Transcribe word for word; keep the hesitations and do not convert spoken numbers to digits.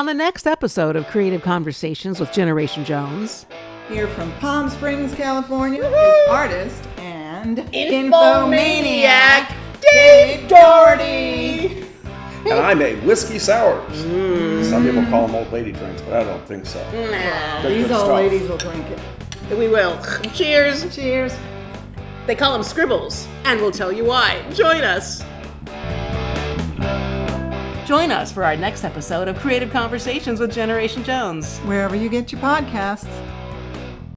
On the next episode of Creative Conversations with Generation Jones, here from Palm Springs, California, is artist and Infomaniac, Dave Doherty. And I made whiskey sours. Mm. Some people call them old lady drinks, but I don't think so. Nah. These old stuff. ladies will drink it. We will. Cheers. Cheers. They call them scribbles, and we'll tell you why. Join us. Join us for our next episode of Creative Conversations with Generation Jones. Wherever you get your podcasts.